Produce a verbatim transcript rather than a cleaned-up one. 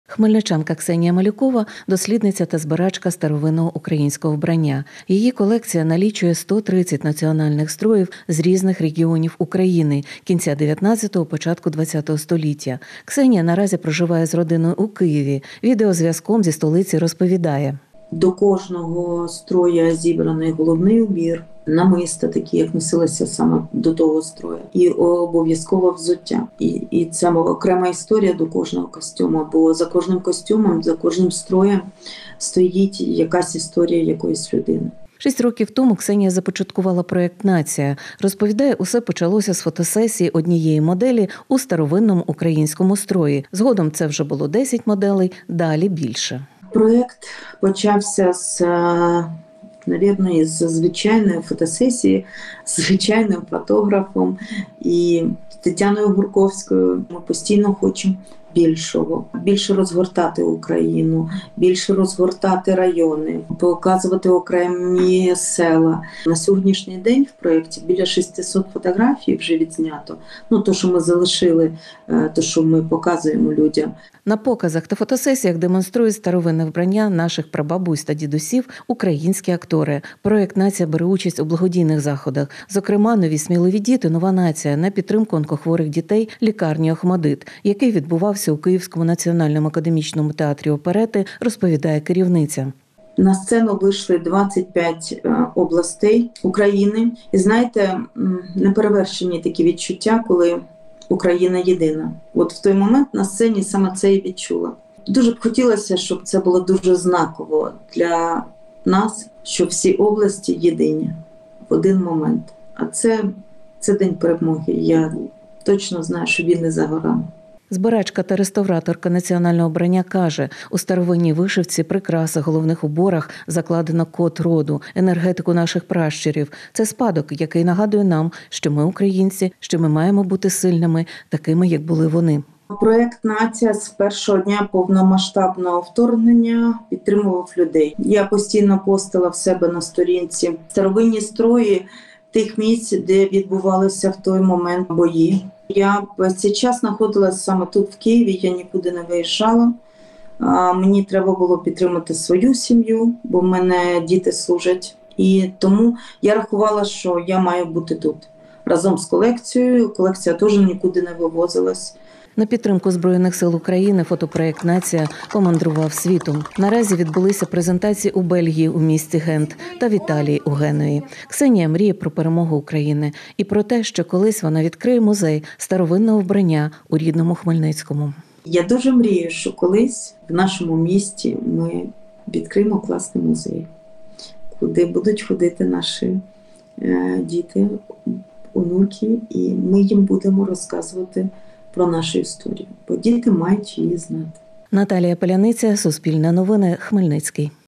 Хмельничанка Ксенія Малюкова – дослідниця та збирачка старовинного українського вбрання. Її колекція налічує сто тридцять національних строїв з різних регіонів України кінця дев'ятнадцятого – початку двадцятого століття. Ксенія наразі проживає з родиною у Києві. Відеозв'язком зі столиці розповідає. До кожного строя зібраний головний убір, намиста такі, як носилися саме до того строю, і обов'язково взуття. І, і це окрема історія до кожного костюму, бо за кожним костюмом, за кожним строєм стоїть якась історія якоїсь людини. Шість років тому Ксенія започаткувала проєкт «Нація». Розповідає, усе почалося з фотосесії однієї моделі у старовинному українському строї. Згодом це вже було десять моделей, далі більше. Проєкт почався з, навірно, із звичайної фотосесії, з звичайним фотографом і Тетяною Гурковською. Ми постійно хочемо більшого, більше розгортати Україну, більше розгортати райони, показувати окремі села. На сьогоднішній день в проєкті біля шістсот фотографій вже відзнято. Ну, то, що ми залишили, то, що ми показуємо людям. На показах та фотосесіях демонструють старовинне вбрання наших прабабусь та дідусів українські актори. Проєкт «Нація» бере участь у благодійних заходах. Зокрема, «Нові сміливі діти. Нова нація» на підтримку онкохворих дітей лікарні «Охмадит», який відбувався у Київському національному академічному театрі оперети, розповідає керівниця. На сцену вийшли двадцять п'ять областей України. І знаєте, неперевершені такі відчуття, коли Україна єдина. От в той момент на сцені саме це і відчула. Дуже б хотілося, щоб це було дуже знаково для нас, що всі області єдині в один момент. А це, це День перемоги. Я точно знаю, що він не за горами. Збирачка та реставраторка національного вбрання каже, у старовинній вишивці, прикрасах, головних уборах закладено код роду, енергетику наших пращурів. Це спадок, який нагадує нам, що ми українці, що ми маємо бути сильними, такими, як були вони. Проєкт «Нація» з першого дня повномасштабного вторгнення підтримував людей. Я постійно постила в себе на сторінці старовинні строї тих місць, де відбувалися в той момент бої. Я весь цей час знаходилася саме тут, в Києві, я нікуди не виїжджала. Мені треба було підтримати свою сім'ю, бо в мене діти служать. І тому я рахувала, що я маю бути тут. Разом з колекцією. Колекція теж нікуди не вивозилась. На підтримку Збройних сил України фотопроєкт «Нація» помандрував світом. Наразі відбулися презентації у Бельгії у місті Гент та в Італії у Генуї. Ксенія мріє про перемогу України і про те, що колись вона відкриє музей старовинного вбрання у рідному Хмельницькому. Я дуже мрію, що колись в нашому місті ми відкриємо класний музей, куди будуть ходити наші е, діти, онуки, і ми їм будемо розказувати про нашу історію, бо діти мають її знати. Наталія Паляниця, Суспільне новини, Хмельницький.